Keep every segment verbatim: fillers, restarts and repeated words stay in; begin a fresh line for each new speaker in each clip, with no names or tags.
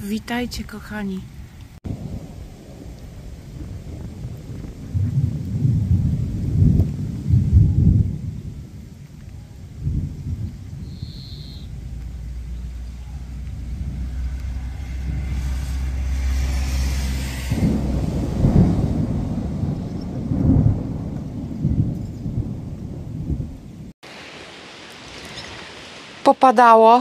Witajcie, kochani. Popadało.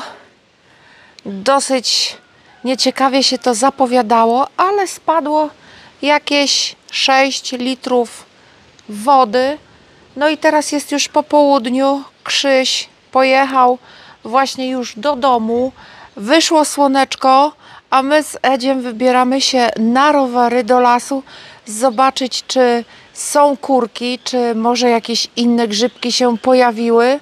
Dosyć nieciekawie się to zapowiadało, ale spadło jakieś sześć litrów wody. No i teraz jest już po południu. Krzyś pojechał właśnie już do domu. Wyszło słoneczko, a my z Edziem wybieramy się na rowery do lasu, zobaczyć, czy są kurki, czy może jakieś inne grzybki się pojawiły.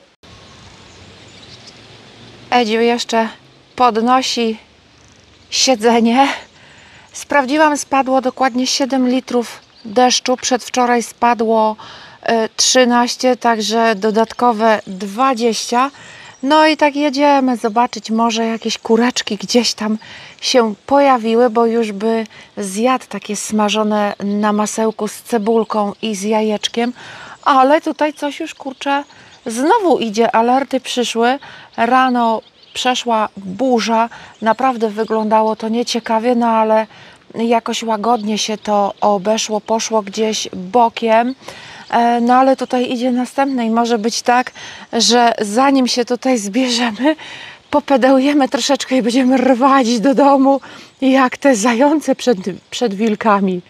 Edziu jeszcze podnosi siedzenie. Sprawdziłam, spadło dokładnie siedem litrów deszczu. Przedwczoraj spadło trzynaście, także dodatkowe dwadzieścia. No i tak jedziemy zobaczyć, może jakieś kureczki gdzieś tam się pojawiły, bo już by zjadł takie smażone na masełku z cebulką i z jajeczkiem. Ale tutaj coś już, kurczę, znowu idzie. Alerty przyszły. Rano przeszła burza. Naprawdę wyglądało to nieciekawie, no ale jakoś łagodnie się to obeszło, poszło gdzieś bokiem. No ale tutaj idzie następne i może być tak, że zanim się tutaj zbierzemy, popedełujemy troszeczkę i będziemy rwać do domu jak te zające przed, przed wilkami.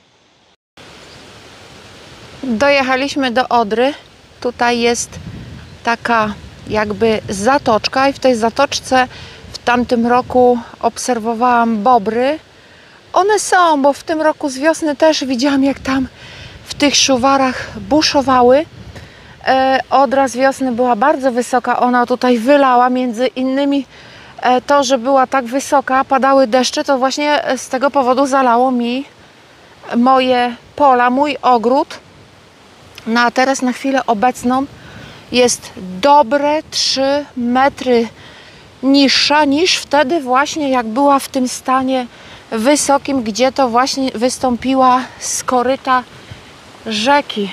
Dojechaliśmy do Odry. Tutaj jest taka jakby zatoczka i w tej zatoczce w tamtym roku obserwowałam bobry. One są, bo w tym roku z wiosny też widziałam, jak tam w tych szuwarach buszowały. E, Odra z wiosny była bardzo wysoka, ona tutaj wylała, między innymi e, to, że była tak wysoka, padały deszcze, to właśnie z tego powodu zalało mi moje pola, mój ogród. No a teraz na chwilę obecną jest dobre trzy metry niższa niż wtedy właśnie, jak była w tym stanie wysokim, gdzie to właśnie wystąpiła z koryta rzeki.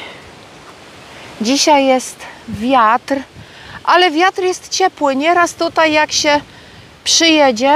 Dzisiaj jest wiatr, ale wiatr jest ciepły. Nieraz tutaj jak się przyjedzie,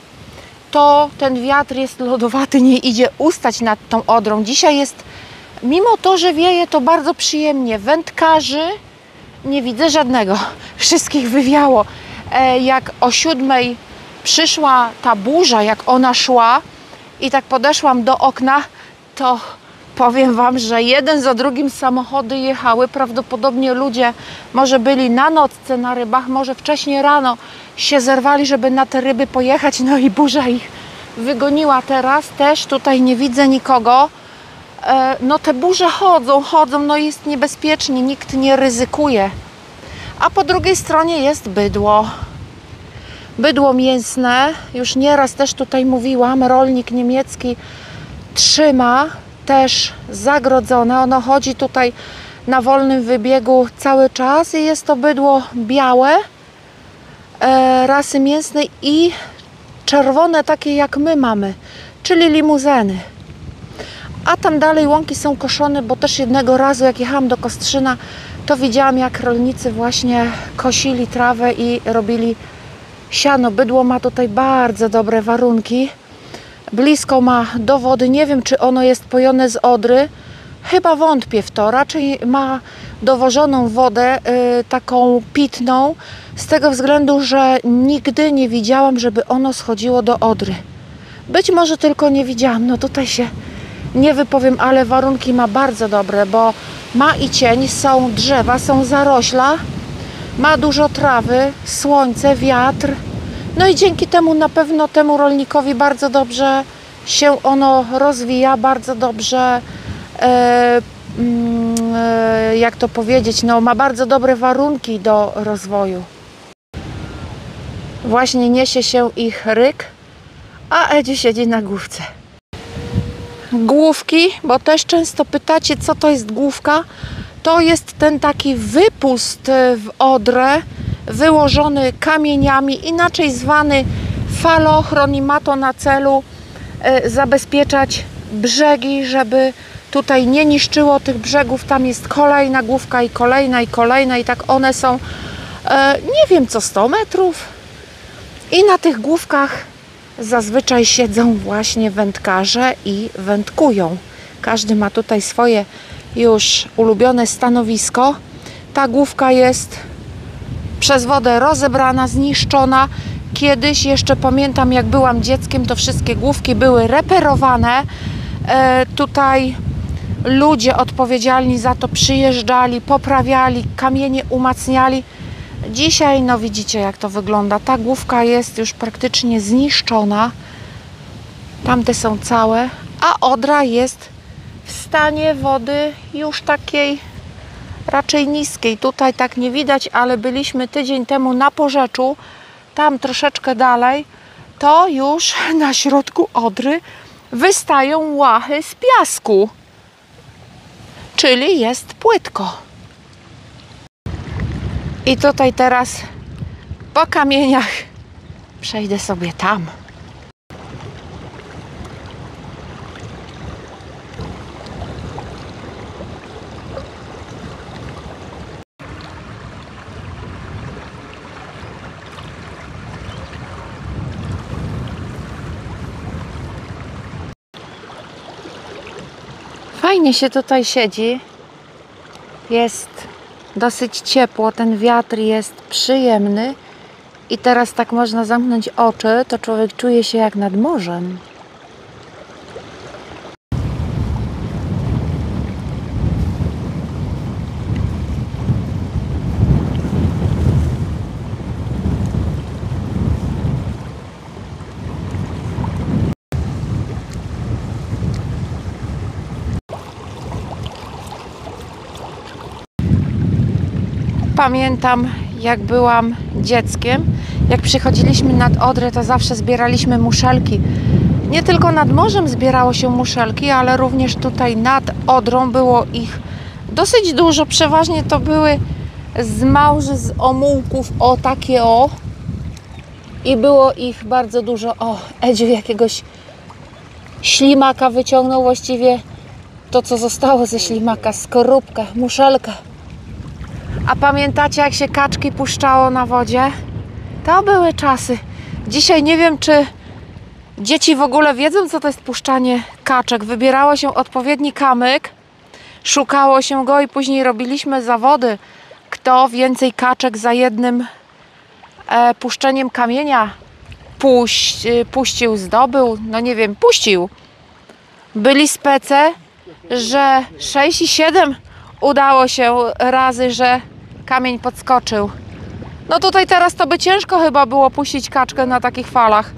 to ten wiatr jest lodowaty, nie idzie ustać nad tą Odrą. Dzisiaj jest, mimo to, że wieje, to bardzo przyjemnie. Wędkarzy nie widzę żadnego. Wszystkich wywiało. E, jak o siódmej przyszła ta burza, jak ona szła i tak podeszłam do okna, to powiem Wam, że jeden za drugim samochody jechały. Prawdopodobnie ludzie może byli na nocce na rybach, może wcześniej rano się zerwali, żeby na te ryby pojechać. No i burza ich wygoniła. Teraz też tutaj nie widzę nikogo. No te burze chodzą, chodzą, no jest niebezpiecznie, nikt nie ryzykuje. A po drugiej stronie jest bydło. Bydło mięsne, już nieraz też tutaj mówiłam, rolnik niemiecki trzyma, też zagrodzone. Ono chodzi tutaj na wolnym wybiegu cały czas i jest to bydło białe, e, rasy mięsnej i czerwone, takie jak my mamy, czyli limuzeny. A tam dalej łąki są koszone, bo też jednego razu jak jechałam do Kostrzyna, to widziałam, jak rolnicy właśnie kosili trawę i robili siano. Bydło ma tutaj bardzo dobre warunki. Blisko ma do wody. Nie wiem, czy ono jest pojone z Odry. Chyba wątpię w to. Raczej ma dowożoną wodę y, taką pitną. Z tego względu, że nigdy nie widziałam, żeby ono schodziło do Odry. Być może tylko nie widziałam. No tutaj się nie wypowiem, ale warunki ma bardzo dobre, bo ma i cień, są drzewa, są zarośla, ma dużo trawy, słońce, wiatr. No i dzięki temu na pewno temu rolnikowi bardzo dobrze się ono rozwija, bardzo dobrze, e, e, jak to powiedzieć, no ma bardzo dobre warunki do rozwoju. Właśnie niesie się ich ryk, a Edziu siedzi na główce. Główki, bo też często pytacie, co to jest główka. To jest ten taki wypust w Odrę, wyłożony kamieniami, inaczej zwany falochron i ma to na celu e, zabezpieczać brzegi, żeby tutaj nie niszczyło tych brzegów. Tam jest kolejna główka i kolejna i kolejna i tak one są, e, nie wiem co, sto metrów. I na tych główkach zazwyczaj siedzą właśnie wędkarze i wędkują. Każdy ma tutaj swoje już ulubione stanowisko. Ta główka jest przez wodę rozebrana, zniszczona. Kiedyś jeszcze pamiętam, jak byłam dzieckiem, to wszystkie główki były reperowane. E, tutaj ludzie odpowiedzialni za to przyjeżdżali, poprawiali, kamienie umacniali. Dzisiaj, no widzicie jak to wygląda. Ta główka jest już praktycznie zniszczona. Tamte są całe, a Odra jest w stanie wody już takiej raczej niskiej. Tutaj tak nie widać, ale byliśmy tydzień temu na Porzeczu, tam troszeczkę dalej, to już na środku Odry wystają łachy z piasku, czyli jest płytko. I tutaj teraz po kamieniach przejdę sobie tam. Fajnie się tutaj siedzi. Jest dosyć ciepło, ten wiatr jest przyjemny i teraz tak można zamknąć oczy, to człowiek czuje się jak nad morzem. Pamiętam, jak byłam dzieckiem, jak przychodziliśmy nad Odrę, to zawsze zbieraliśmy muszelki. Nie tylko nad morzem zbierało się muszelki, ale również tutaj nad Odrą było ich dosyć dużo. Przeważnie to były z małży, z omułków, o takie o. I było ich bardzo dużo. O, Edziu jakiegoś ślimaka wyciągnął, właściwie to, co zostało ze ślimaka, skorupka, muszelka. A pamiętacie, jak się kaczki puszczało na wodzie? To były czasy. Dzisiaj nie wiem, czy dzieci w ogóle wiedzą, co to jest puszczanie kaczek. Wybierało się odpowiedni kamyk, szukało się go i później robiliśmy zawody. Kto więcej kaczek za jednym e, puszczeniem kamienia puś, e, puścił, zdobył, no nie wiem, puścił. Byli spece, że sześć i siedem udało się razy, że kamień podskoczył. No tutaj teraz to by ciężko chyba było puścić kaczkę na takich falach.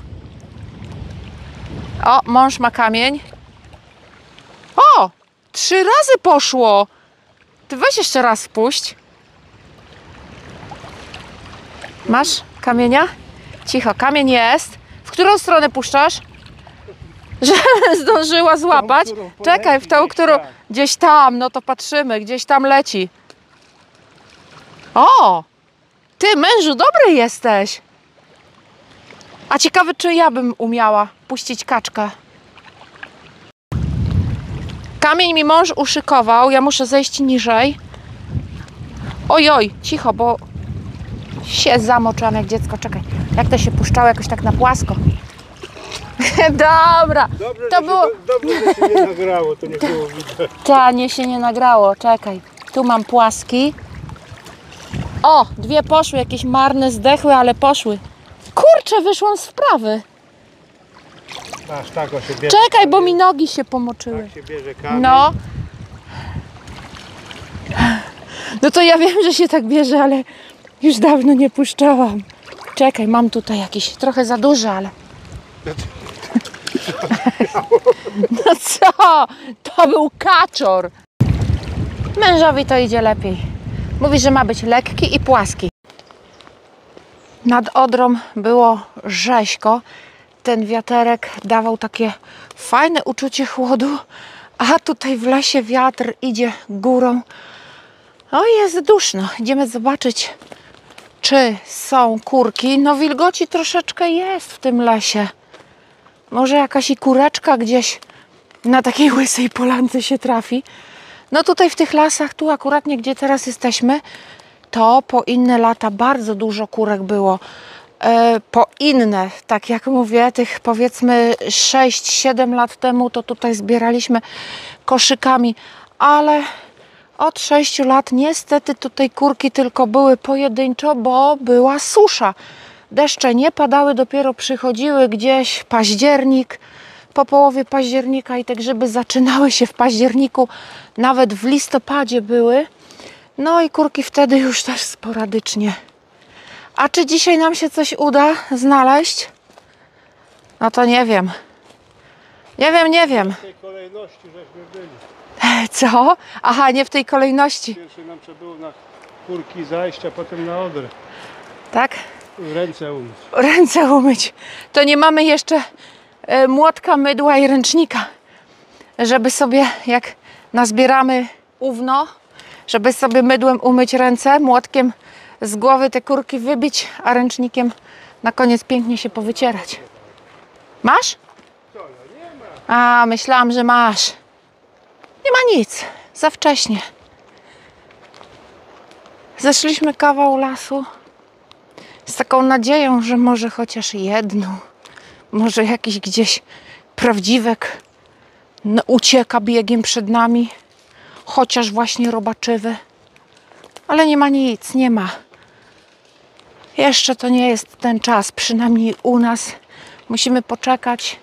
O, mąż ma kamień. O, trzy razy poszło. Ty weź jeszcze raz wpuść. Masz kamienia? Cicho, kamień jest. W którą stronę puszczasz? Żeby zdążyła złapać. Czekaj, w tą, którą... Gdzieś tam, no to patrzymy, gdzieś tam leci. O! Ty, mężu, dobry jesteś. A ciekawe, czy ja bym umiała puścić kaczkę. Kamień mi mąż uszykował, ja muszę zejść niżej. Oj, oj, cicho, bo się zamoczyłam jak dziecko. Czekaj, jak to się puszczało jakoś tak na płasko. Dobra,
dobrze,
to było...
Się, dobrze, że się nie nagrało, to nie było widać.
Ta, nie się nie nagrało, czekaj. Tu mam płaski. O, dwie poszły, jakieś marne, zdechły, ale poszły. Kurczę, wyszłam z wprawy.
Aż tak o się bierze.
Czekaj, bo mi nogi się pomoczyły.
Tak się bierze kamień.
No. No to ja wiem, że się tak bierze, ale już dawno nie puszczałam. Czekaj, mam tutaj jakiś, trochę za duży, ale... No co? To był kaczor. Mężowi to idzie lepiej. Mówi, że ma być lekki i płaski. Nad Odrą było rzeźko. Ten wiaterek dawał takie fajne uczucie chłodu. A tutaj w lesie wiatr idzie górą. O, jest duszno. Idziemy zobaczyć, czy są kurki. No wilgoci troszeczkę jest w tym lesie. Może jakaś i kureczka gdzieś na takiej łysej polance się trafi. No tutaj w tych lasach, tu akuratnie gdzie teraz jesteśmy, to po inne lata bardzo dużo kurek było. E, po inne, tak jak mówię, tych powiedzmy sześć siedem lat temu to tutaj zbieraliśmy koszykami, ale od sześciu lat niestety tutaj kurki tylko były pojedynczo, bo była susza. Deszcze nie padały, dopiero przychodziły gdzieś październik, po połowie października i te grzyby zaczynały się w październiku, nawet w listopadzie były. No i kurki wtedy już też sporadycznie. A czy dzisiaj nam się coś uda znaleźć? No to nie wiem. Nie wiem, nie wiem.
W tej kolejności żeśmy byli.
Co? Aha, nie w tej kolejności.
Pierwszy nam trzeba było na kurki zajść, a potem na Odrę.
Tak?
Ręce umyć.
Ręce umyć. To nie mamy jeszcze e, młotka, mydła i ręcznika. Żeby sobie, jak nazbieramy ówno, żeby sobie mydłem umyć ręce, młotkiem z głowy te kurki wybić, a ręcznikiem na koniec pięknie się powycierać. Masz?
Co, no nie ma.
A, myślałam, że masz. Nie ma nic. Za wcześnie. Zeszliśmy kawał lasu z taką nadzieją, że może chociaż jedną, może jakiś gdzieś prawdziwek no, ucieka biegiem przed nami, chociaż właśnie robaczywy. Ale nie ma nic, nie ma. Jeszcze to nie jest ten czas, przynajmniej u nas. Musimy poczekać,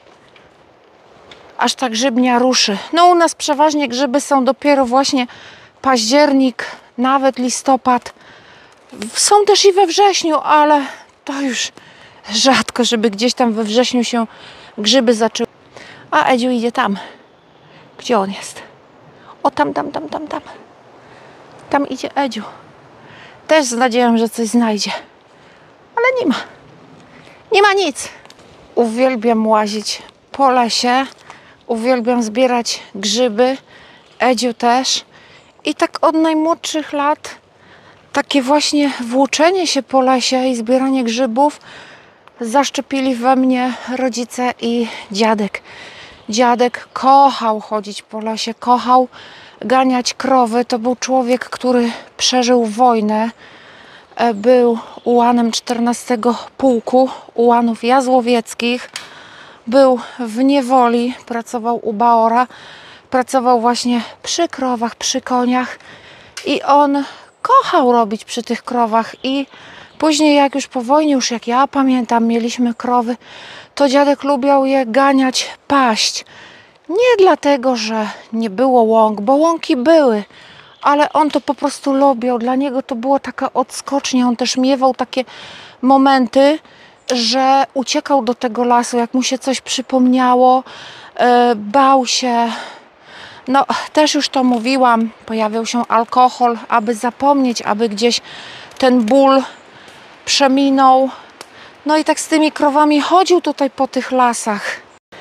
aż ta grzybnia ruszy. No u nas przeważnie grzyby są dopiero właśnie październik, nawet listopad. Są też i we wrześniu, ale to już rzadko, żeby gdzieś tam we wrześniu się grzyby zaczęły. A Edziu idzie tam. Gdzie on jest? O, tam, tam, tam, tam, tam. Tam idzie Edziu. Też z nadzieją, że coś znajdzie. Ale nie ma. Nie ma nic. Uwielbiam łazić po lesie. Uwielbiam zbierać grzyby. Edziu też. I tak od najmłodszych lat takie właśnie włóczenie się po lesie i zbieranie grzybów zaszczepili we mnie rodzice i dziadek. Dziadek kochał chodzić po lesie, kochał ganiać krowy. To był człowiek, który przeżył wojnę. Był ułanem czternastego Pułku, ułanów jazłowieckich. Był w niewoli, pracował u Baora. Pracował właśnie przy krowach, przy koniach. I on kochał robić przy tych krowach. I później jak już po wojnie, już jak ja pamiętam, mieliśmy krowy, to dziadek lubiał je ganiać, paść. Nie dlatego, że nie było łąk, bo łąki były, ale on to po prostu lubił. Dla niego to było taka odskocznia. On też miewał takie momenty, że uciekał do tego lasu, jak mu się coś przypomniało, yy, bał się. No, też już to mówiłam, pojawiał się alkohol, aby zapomnieć, aby gdzieś ten ból przeminął. No i tak z tymi krowami chodził tutaj po tych lasach.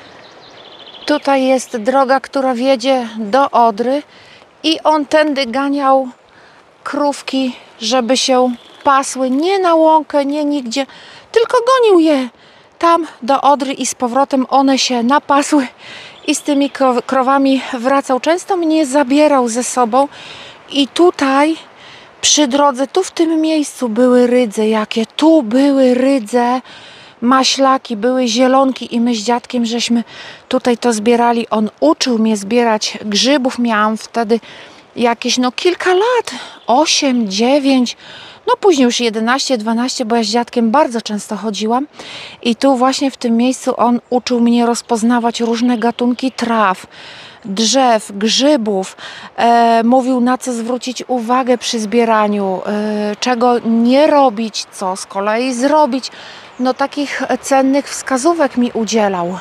Tutaj jest droga, która wiedzie do Odry i on tędy ganiał krówki, żeby się pasły. Nie na łąkę, nie nigdzie, tylko gonił je tam do Odry i z powrotem one się napasły i z tymi krowami wracał. Często mnie zabierał ze sobą i tutaj przy drodze, tu w tym miejscu były rydze jakie, tu były rydze, maślaki, były zielonki i my z dziadkiem żeśmy tutaj to zbierali. On uczył mnie zbierać grzybów, miałam wtedy jakieś no kilka lat, osiem, dziewięć, no później już jedenaście, dwanaście, bo ja z dziadkiem bardzo często chodziłam i tu właśnie w tym miejscu on uczył mnie rozpoznawać różne gatunki traw, drzew, grzybów, e, mówił na co zwrócić uwagę przy zbieraniu, e, czego nie robić, co z kolei zrobić. No takich cennych wskazówek mi udzielał.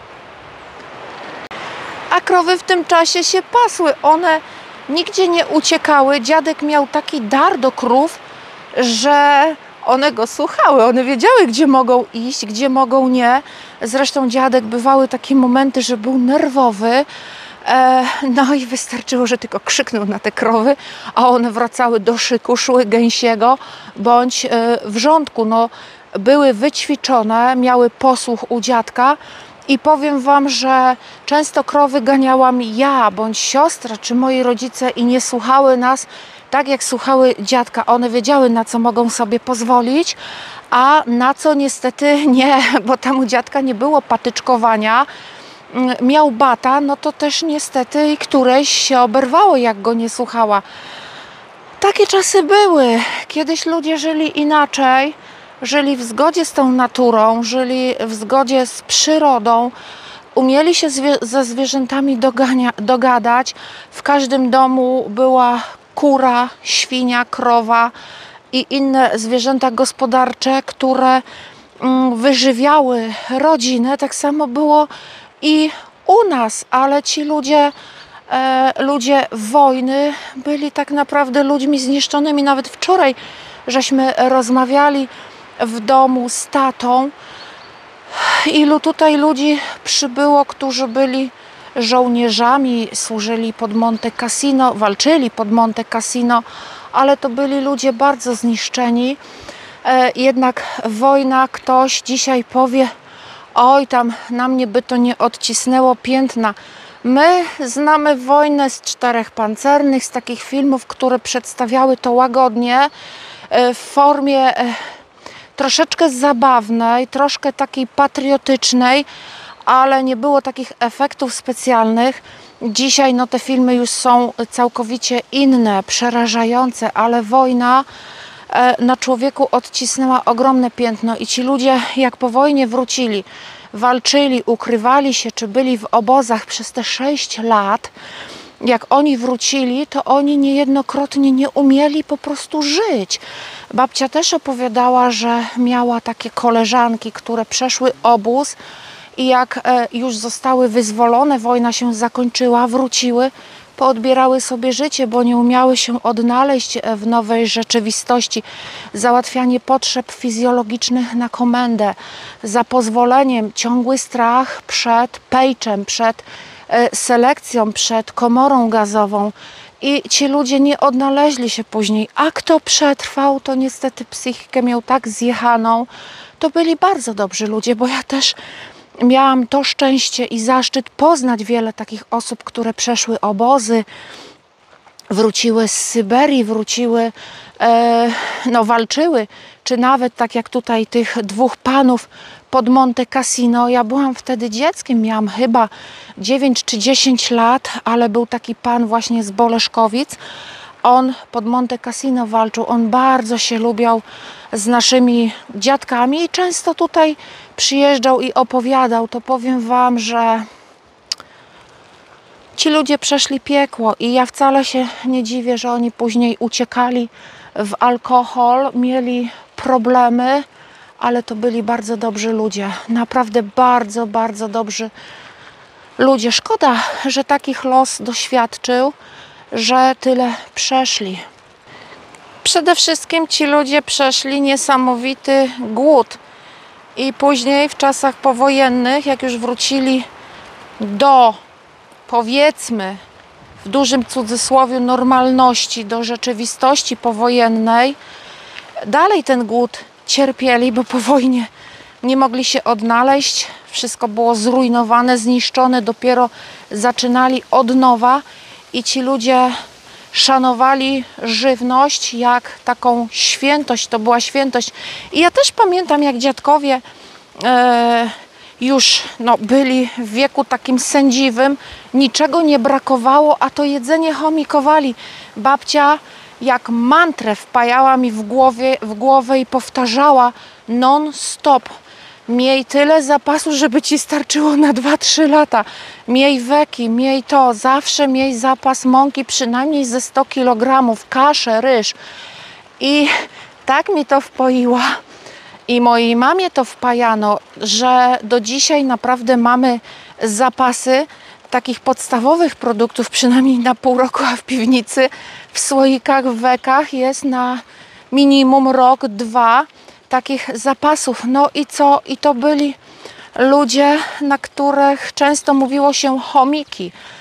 A krowy w tym czasie się pasły, one nigdzie nie uciekały. Dziadek miał taki dar do krów, że one go słuchały, one wiedziały, gdzie mogą iść, gdzie mogą nie. Zresztą dziadek, bywały takie momenty, że był nerwowy, E, no i wystarczyło, że tylko krzyknął na te krowy, a one wracały do szyku, szły gęsiego bądź e, wrzątku. No, były wyćwiczone, miały posłuch u dziadka i powiem wam, że często krowy ganiałam ja bądź siostra czy moi rodzice i nie słuchały nas tak jak słuchały dziadka. One wiedziały, na co mogą sobie pozwolić, a na co niestety nie, bo tam u dziadka nie było patyczkowania. Miał bata, no to też niestety i któreś się oberwało, jak go nie słuchała. Takie czasy były. Kiedyś ludzie żyli inaczej, żyli w zgodzie z tą naturą, żyli w zgodzie z przyrodą, umieli się zwie ze zwierzętami dogania, dogadać. W każdym domu była kura, świnia, krowa i inne zwierzęta gospodarcze, które mm, wyżywiały rodzinę. Tak samo było i u nas, ale ci ludzie, e, ludzie wojny byli tak naprawdę ludźmi zniszczonymi. Nawet wczoraj żeśmy rozmawiali w domu z tatą, ilu tutaj ludzi przybyło, którzy byli żołnierzami, służyli pod Monte Cassino, walczyli pod Monte Cassino, ale to byli ludzie bardzo zniszczeni. E, jednak wojna, ktoś dzisiaj powie, oj, tam na mnie by to nie odcisnęło piętna. My znamy wojnę z czterech pancernych, z takich filmów, które przedstawiały to łagodnie, w formie troszeczkę zabawnej, troszkę takiej patriotycznej, ale nie było takich efektów specjalnych. Dzisiaj no, te filmy już są całkowicie inne, przerażające, ale wojna na człowieku odcisnęła ogromne piętno i ci ludzie jak po wojnie wrócili, walczyli, ukrywali się, czy byli w obozach przez te sześć lat, jak oni wrócili, to oni niejednokrotnie nie umieli po prostu żyć. Babcia też opowiadała, że miała takie koleżanki, które przeszły obóz i jak już zostały wyzwolone, wojna się zakończyła, wróciły, poodbierały sobie życie, bo nie umiały się odnaleźć w nowej rzeczywistości. Załatwianie potrzeb fizjologicznych na komendę, za pozwoleniem, ciągły strach przed pejczem, przed selekcją, przed komorą gazową. I ci ludzie nie odnaleźli się później. A kto przetrwał, to niestety psychikę miał tak zjechaną. To byli bardzo dobrzy ludzie, bo ja też miałam to szczęście i zaszczyt poznać wiele takich osób, które przeszły obozy, wróciły z Syberii, wróciły, e, no walczyły, czy nawet tak jak tutaj tych dwóch panów pod Monte Cassino. Ja byłam wtedy dzieckiem, miałam chyba dziewięć czy dziesięć lat, ale był taki pan właśnie z Boleszkowic. On pod Monte Cassino walczył, on bardzo się lubiał z naszymi dziadkami i często tutaj przyjeżdżał i opowiadał. To powiem wam, że ci ludzie przeszli piekło i ja wcale się nie dziwię, że oni później uciekali w alkohol, mieli problemy, ale to byli bardzo dobrzy ludzie. Naprawdę bardzo, bardzo dobrzy ludzie. Szkoda, że takich los doświadczył, że tyle przeszli. Przede wszystkim ci ludzie przeszli niesamowity głód i później w czasach powojennych, jak już wrócili do, powiedzmy, w dużym cudzysłowie normalności, do rzeczywistości powojennej, dalej ten głód cierpieli, bo po wojnie nie mogli się odnaleźć, wszystko było zrujnowane, zniszczone, dopiero zaczynali od nowa i ci ludzie szanowali żywność jak taką świętość, to była świętość. I ja też pamiętam, jak dziadkowie e, już no, byli w wieku takim sędziwym, niczego nie brakowało, a to jedzenie chomikowali. Babcia jak mantrę wpajała mi w, głowie, w głowę i powtarzała non-stop: miej tyle zapasu, żeby ci starczyło na dwa trzy lata. Miej weki, miej to. Zawsze miej zapas mąki przynajmniej ze sto kilogramów, kaszę, ryż. I tak mi to wpoiła. I mojej mamie to wpajano, że do dzisiaj naprawdę mamy zapasy takich podstawowych produktów, przynajmniej na pół roku, a w piwnicy, w słoikach, w wekach jest na minimum rok, dwa takich zapasów. No i co? I to byli ludzie, na których często mówiło się chomiki.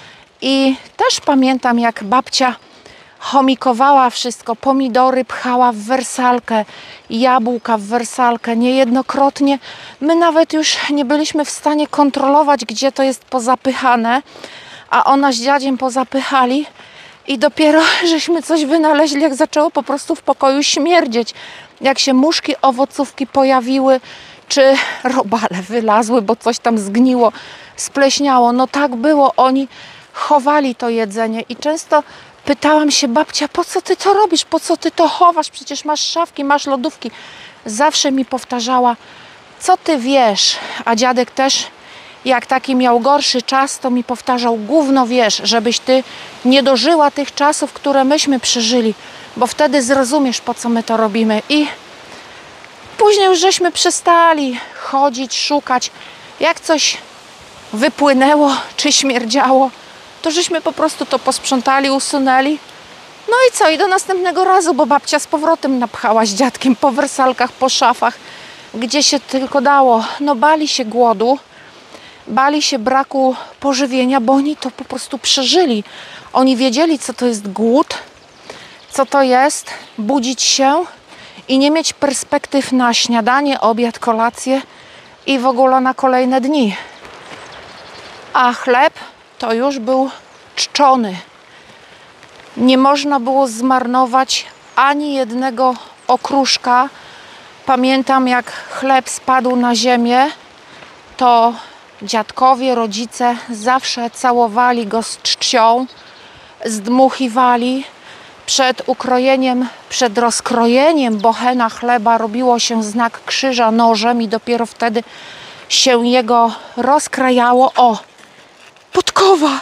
I też pamiętam, jak babcia chomikowała wszystko, pomidory pchała w wersalkę, jabłka w wersalkę niejednokrotnie. My nawet już nie byliśmy w stanie kontrolować, gdzie to jest pozapychane, a ona z dziadziem pozapychali i dopiero żeśmy coś wynaleźli, jak zaczęło po prostu w pokoju śmierdzieć. Jak się muszki, owocówki pojawiły, czy robale wylazły, bo coś tam zgniło, spleśniało. No tak było, oni chowali to jedzenie i często pytałam się, babcia, po co ty to robisz, po co ty to chowasz, przecież masz szafki, masz lodówki. Zawsze mi powtarzała, co ty wiesz, a dziadek też, jak taki miał gorszy czas, to mi powtarzał, gówno wiesz, żebyś ty nie dożyła tych czasów, które myśmy przeżyli, bo wtedy zrozumiesz, po co my to robimy. I później już żeśmy przestali chodzić, szukać. Jak coś wypłynęło czy śmierdziało, to żeśmy po prostu to posprzątali, usunęli. No i co? I do następnego razu, bo babcia z powrotem napchała z dziadkiem po wersalkach, po szafach, gdzie się tylko dało. No bali się głodu, bali się braku pożywienia, bo oni to po prostu przeżyli. Oni wiedzieli, co to jest głód, co to jest budzić się i nie mieć perspektyw na śniadanie, obiad, kolację i w ogóle na kolejne dni. A chleb to już był czczony. Nie można było zmarnować ani jednego okruszka. Pamiętam, jak chleb spadł na ziemię, to dziadkowie, rodzice zawsze całowali go z czcią, zdmuchiwali. Przed ukrojeniem, przed rozkrojeniem bochena chleba robiło się znak krzyża nożem i dopiero wtedy się jego rozkrajało. O! Podkowa!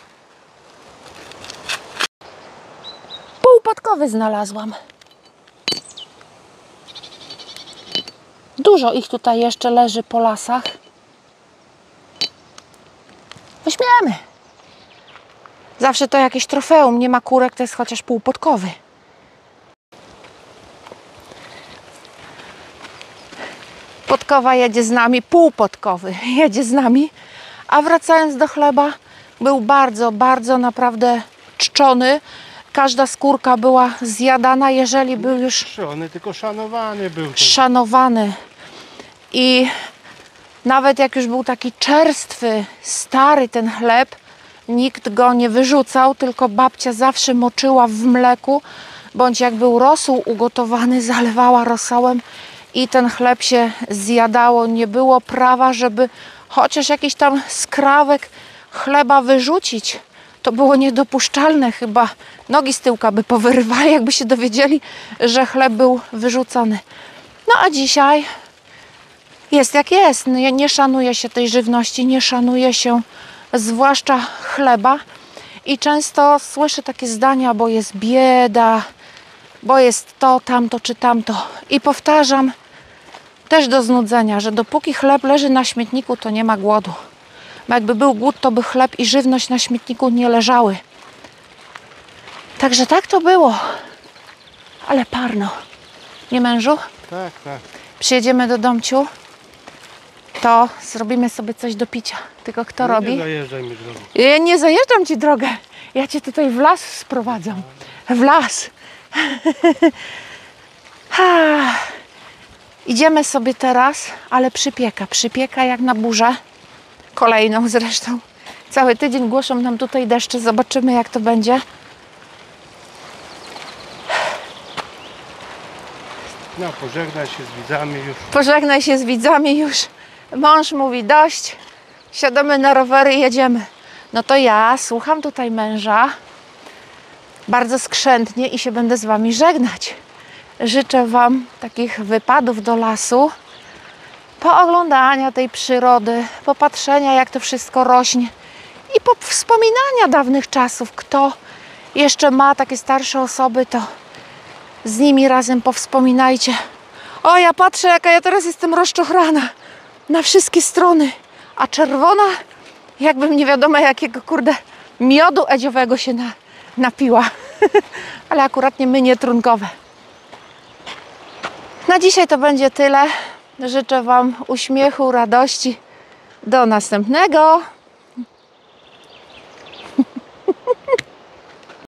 Pół podkowy znalazłam. Dużo ich tutaj jeszcze leży po lasach. Weźmiemy. Zawsze to jakieś trofeum. Nie ma kurek, to jest chociaż pół podkowy. Podkowa jedzie z nami, pół podkowy jedzie z nami. A wracając do chleba, był bardzo, bardzo naprawdę czczony. Każda skórka była zjadana, jeżeli był już
Czczony, tylko szanowany był. To.
szanowany. I nawet jak już był taki czerstwy, stary ten chleb, nikt go nie wyrzucał, tylko babcia zawsze moczyła w mleku, bądź jak był rosół ugotowany, zalewała rosołem i ten chleb się zjadało. Nie było prawa, żeby chociaż jakiś tam skrawek chleba wyrzucić. To było niedopuszczalne, chyba nogi z tyłka by powyrywali, jakby się dowiedzieli, że chleb był wyrzucony. No a dzisiaj jest jak jest. Nie, nie szanuje się tej żywności, nie szanuje się zwłaszcza chleba. I często słyszę takie zdania, bo jest bieda, bo jest to, tamto czy tamto. I powtarzam też do znudzenia, że dopóki chleb leży na śmietniku, to nie ma głodu. Bo jakby był głód, to by chleb i żywność na śmietniku nie leżały. Także tak to było. Ale parno. Nie, mężu?
Tak, tak.
Przyjedziemy do domciu, to zrobimy sobie coś do picia. Tylko kto
No
robi?
nie zajeżdżaj mi drogą.
Ja nie zajeżdżam ci drogę. Ja cię tutaj w las sprowadzam. W las. Ha. Idziemy sobie teraz, ale przypieka. Przypieka jak na burzę. Kolejną zresztą. Cały tydzień głoszą nam tutaj deszcze. Zobaczymy, jak to będzie.
No, pożegnaj się z widzami już.
Pożegnaj się z widzami już. Mąż mówi dość. Siadamy na rowery i jedziemy. No to ja słucham tutaj męża bardzo skrzętnie i się będę z wami żegnać. Życzę wam takich wypadów do lasu, pooglądania tej przyrody, popatrzenia, jak to wszystko rośnie i po wspominania dawnych czasów. Kto jeszcze ma takie starsze osoby, to z nimi razem powspominajcie. O, ja patrzę, jaka ja teraz jestem rozczochrana na wszystkie strony, a czerwona, jakbym nie wiadomo jakiego, kurde, miodu edziowego się na, napiła. Ale akurat nie mynie trunkowe. Na dzisiaj to będzie tyle. Życzę wam uśmiechu, radości. Do następnego.